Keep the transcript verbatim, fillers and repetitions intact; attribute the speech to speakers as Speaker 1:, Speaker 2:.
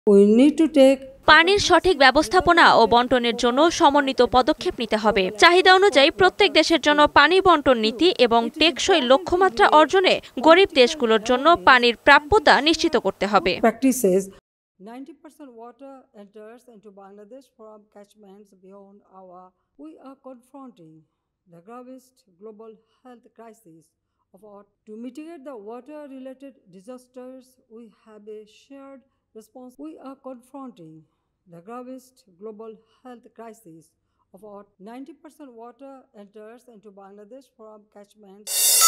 Speaker 1: We need to take
Speaker 2: পানির সঠিক ব্যবস্থাপনা ও বন্টনের জন্য সমন্বিত পদক্ষেপ নিতে হবে। চাহিদা অনুযায়ী প্রত্যেক দেশের জন্য পানি বন্টন নীতি এবং টেকসই লক্ষ্যমাত্রা অর্জনে গরিব দেশগুলোর জন্য পানির প্রাপ্যতা নিশ্চিত করতে হবে।
Speaker 1: practices. ninety percent water enters into Bangladesh from catchments beyond our. We are confronting the gravest global health crisis of our. To mitigate the water-related disasters, we have a shared response. We are confronting the gravest global health crisis of our. ninety percent water enters into Bangladesh from catchments.